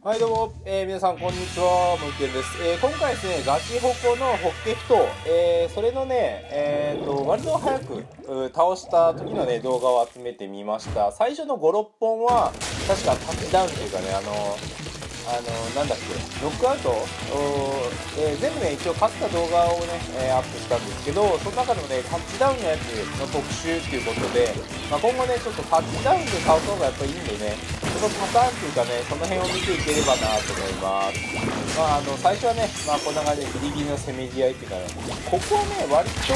はいどうも、皆さんこんにちは、むいてんです。今回ですね、ガチホコのホッケフト、それのね、割と早く倒した時のね、動画を集めてみました。最初の5、6本は、確かタッチダウンというかね、なんだっけ、ノックアウト、全部ね、一応勝った動画をね、アップしたんですけど、その中でもね、タッチダウンのやつの特集っていうことで、今後ね、ちょっとタッチダウンで倒す方がやっぱりいいんでね、そのパターンっていうかね、その辺を見ていければなと思います。最初はね、こんな感じでギリギリのせめぎ合いっていうかね、ここはね、割と、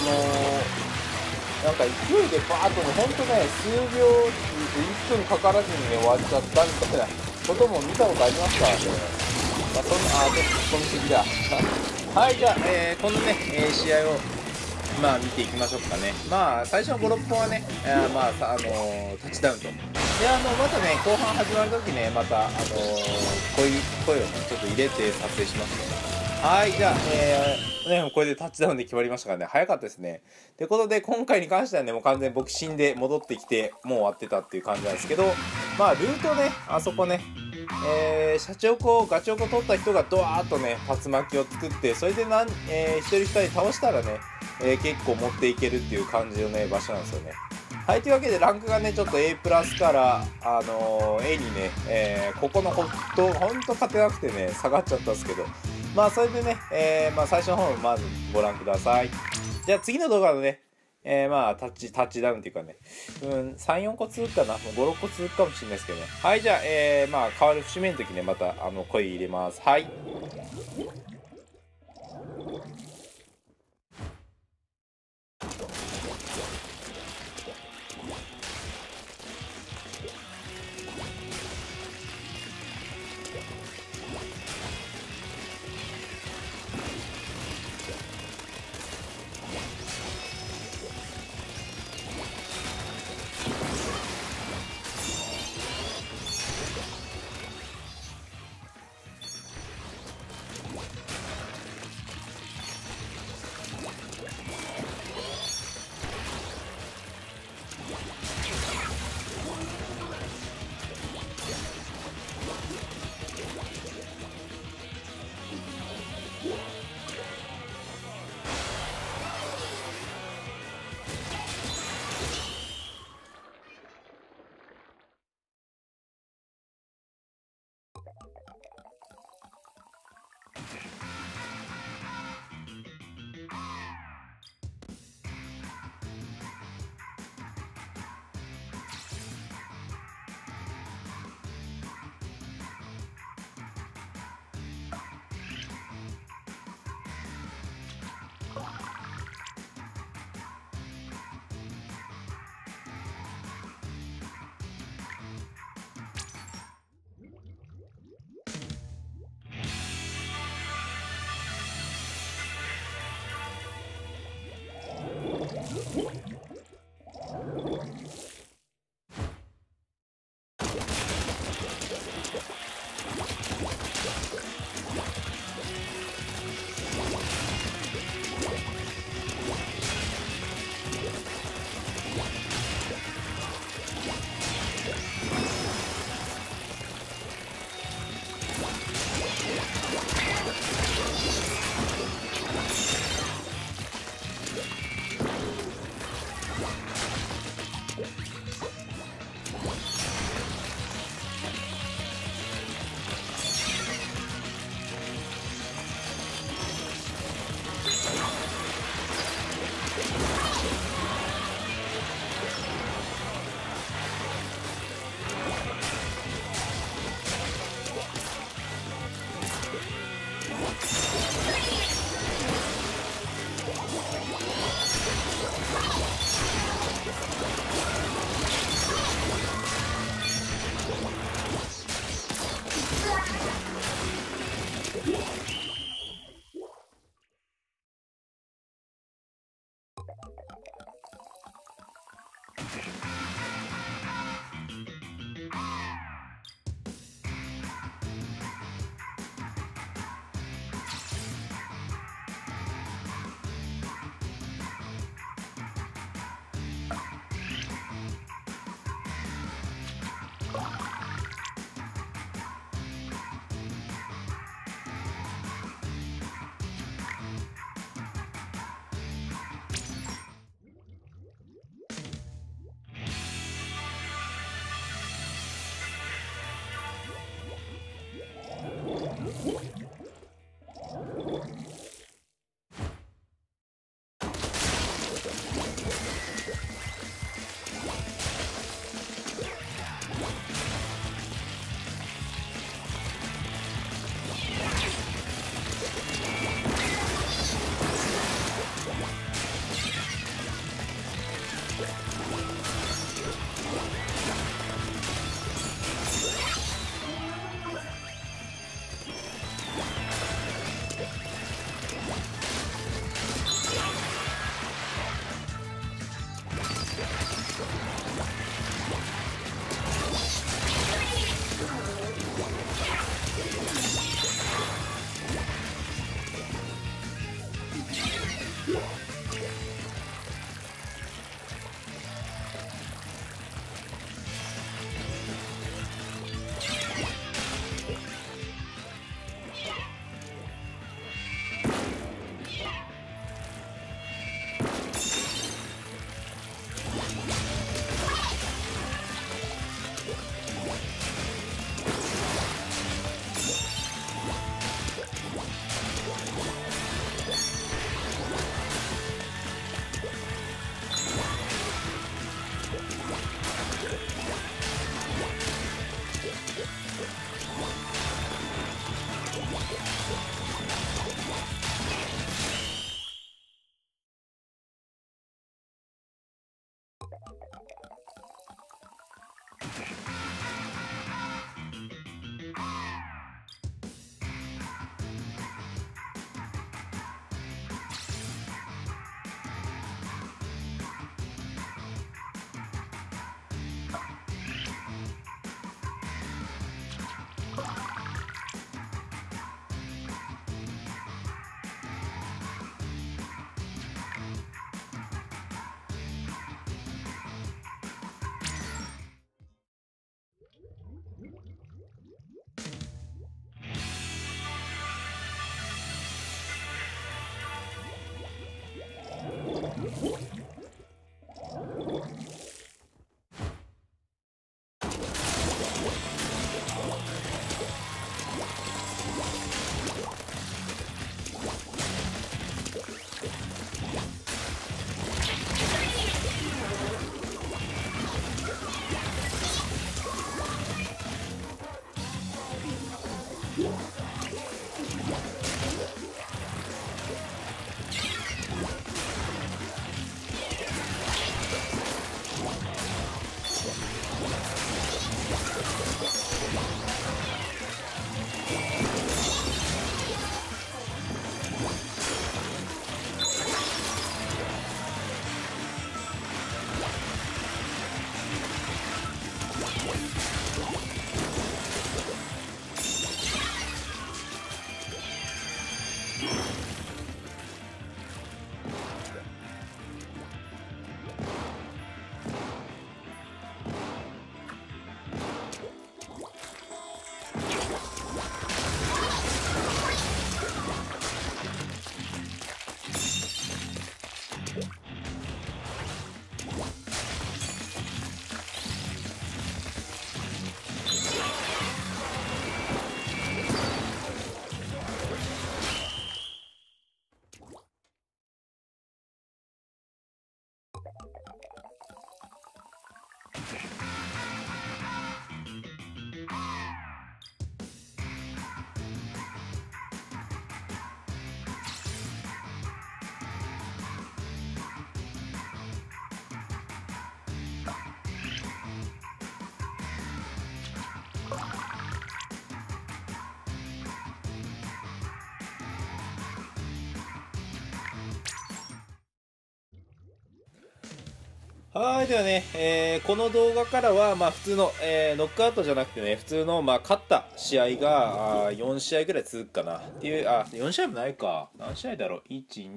なんか勢いでバーッとね、ほんとね、数秒、1分かからずにね、終わっちゃったみたいなことも見たことありますからね。ちょっと突っ込みすぎだ。はい、じゃあ、このね、試合を、見ていきましょうかね。最初の5、6本はね、タッチダウンと。で、またね、後半始まるときね、また、声をね、ちょっと入れて撮影しますね。はい、じゃあ、これでタッチダウンで決まりましたからね、早かったですね。ということで、今回に関してはね、もう完全に僕死んで戻ってきて、もう終わってたっていう感じなんですけど、ルートね、あそこね、ガチョコ取った人がドワーッとね、竜巻を作って、それで一人二人倒したらね、結構持っていけるっていう感じのね、場所なんですよね。はい、というわけでランクがね、ちょっと A プラスから、A にね、ここのほんと勝てなくてね、下がっちゃったんですけど、それでね、最初の方をまずご覧ください。じゃあ次の動画のね、タッチダウンっていうかね、3、4個続くかな、5、6個続くかもしれないですけどね。はい、じゃあ、変わる節目の時ね、また、声入れます。はい。 はい、ではね、この動画からは、まあ、普通の、ノックアウトじゃなくてね、普通の、まあ、勝った試合が4試合ぐらい続くかなっていう、4試合もないか。何試合だろう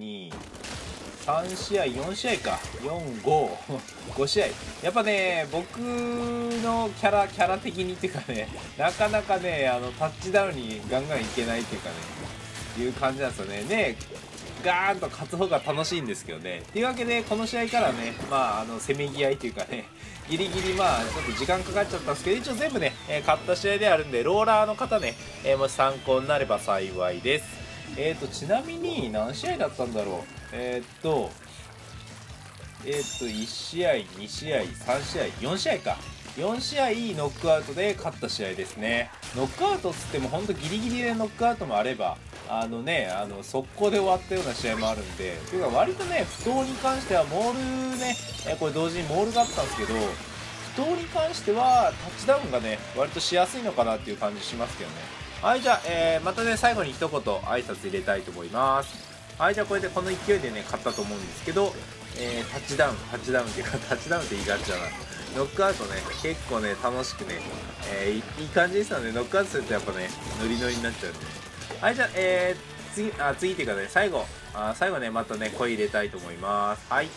?1、2、3試合、4試合か。4、5、5試合。やっぱね、僕のキャラ的にっていうかね、なかなかね、タッチダウンにガンガンいけないっていうかね、いう感じなんですよね。ね、ガーンと勝つ方が楽しいんですけどね。というわけで、この試合からね、まあ、せめぎ合いというかね、ギリギリまあ、ちょっと時間かかっちゃったんですけど、一応全部ね、勝った試合であるんで、ローラーの方ね、もし参考になれば幸いです。ちなみに、何試合だったんだろう。1試合、2試合、3試合、4試合か。4試合ノックアウトで勝った試合ですね。ノックアウトっつっても本当ギリギリでノックアウトもあれば、速攻で終わったような試合もあるんで、というか割とね、不当に関してはモールね、これ同時にモールがあったんですけど、不当に関してはタッチダウンがね、割としやすいのかなっていう感じしますけどね。はい、じゃあ、またね、最後に一言挨拶入れたいと思います。はい、じゃあこれでこの勢いでね、勝ったと思うんですけど、タッチダウンっていうか、タッチダウンって言いがちだな。ノックアウトね、結構ね、楽しくね、いい感じですので、ノックアウトするとやっぱね、ノリノリになっちゃうんで。はい、じゃあ、次っていうかね、最後ね、またね、声入れたいと思います。はい。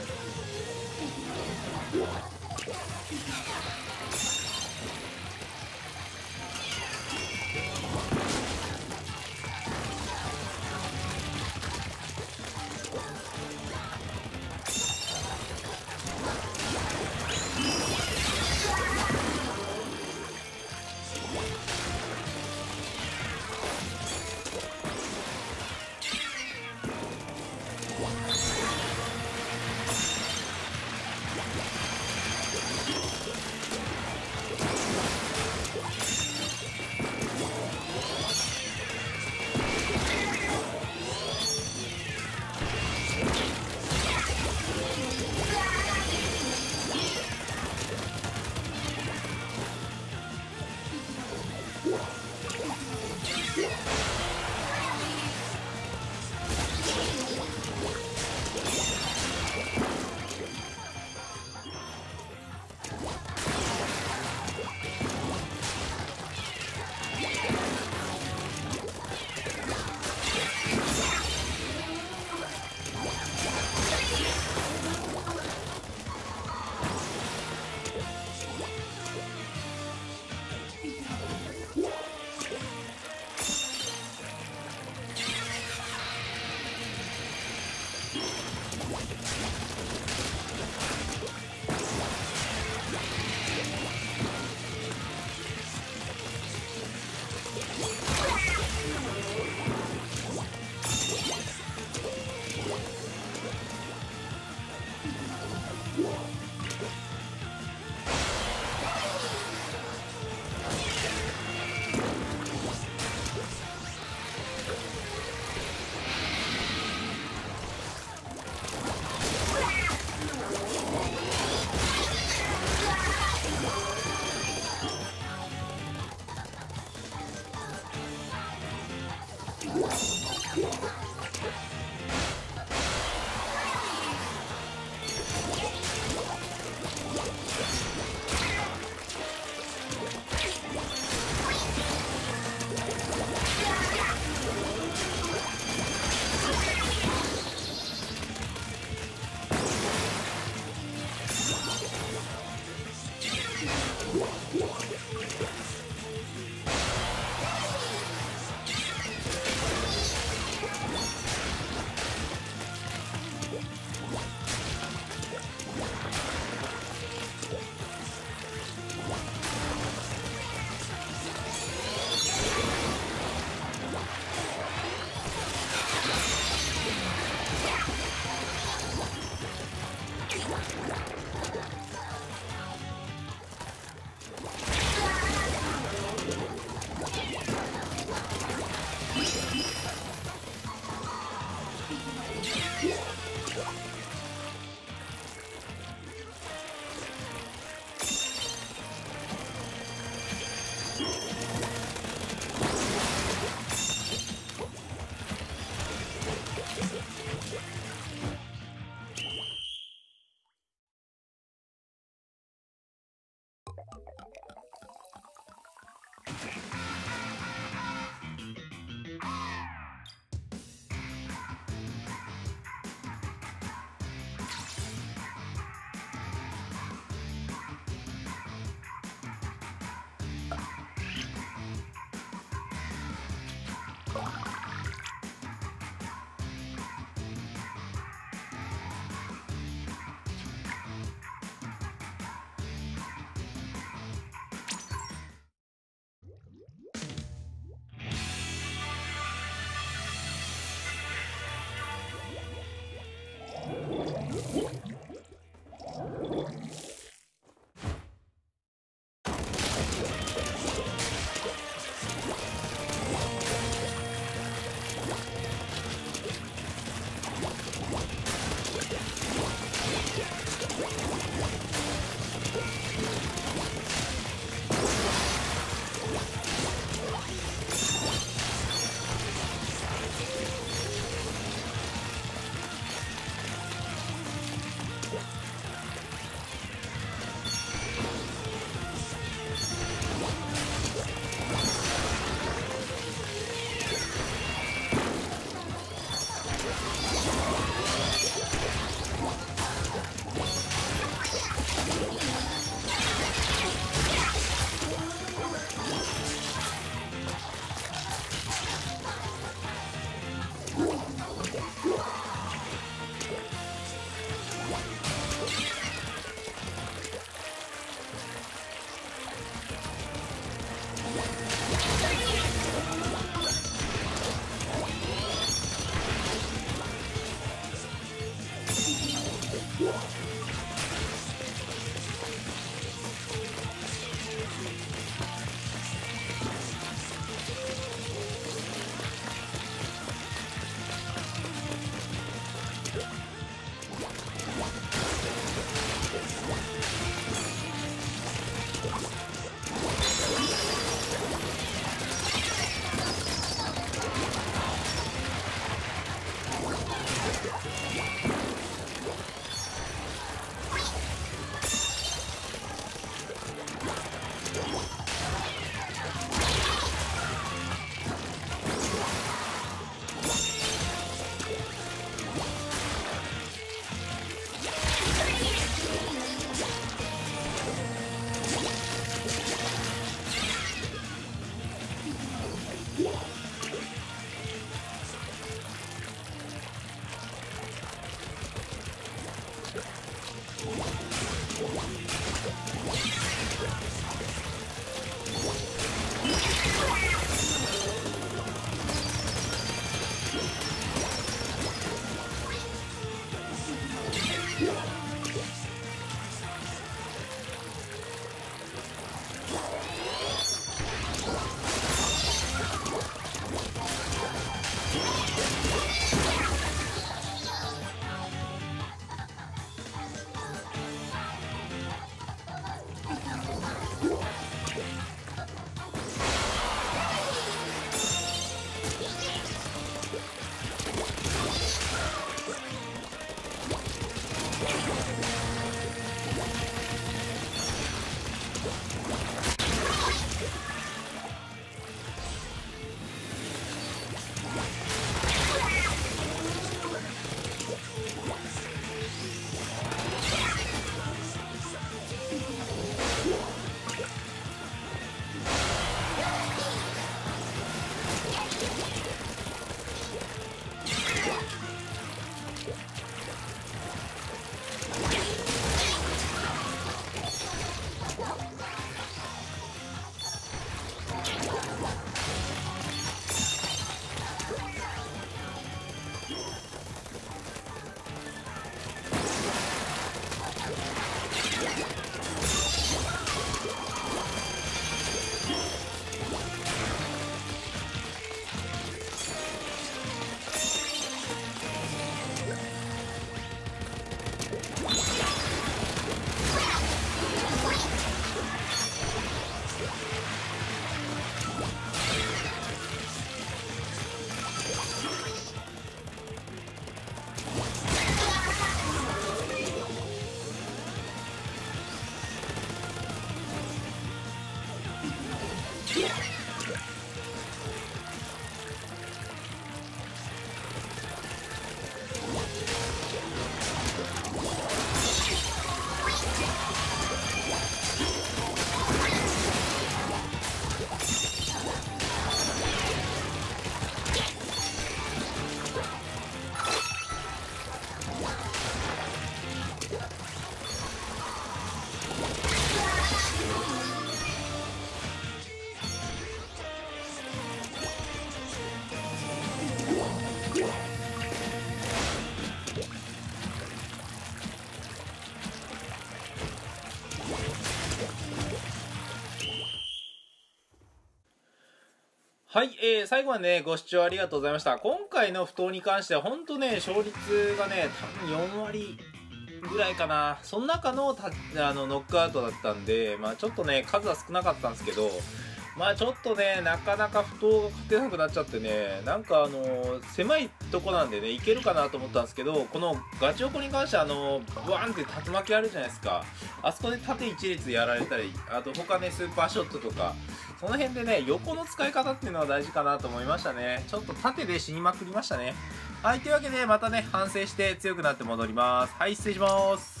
はい、最後までね、ご視聴ありがとうございました。今回の不当に関しては、ほんとね、勝率がね、多分4割ぐらいかな。その中のノックアウトだったんで、まあちょっとね、数は少なかったんですけど、まあちょっとね、なかなか不当が勝てなくなっちゃってね、なんか狭いとこなんでね、いけるかなと思ったんですけど、このガチオコに関してはブワーンって竜巻あるじゃないですか。あそこで縦一列やられたり、あと他ね、スーパーショットとか、その辺でね、横の使い方っていうのは大事かなと思いましたね。ちょっと縦で死にまくりましたね。はい、というわけでまたね、反省して強くなって戻ります。はい、失礼します。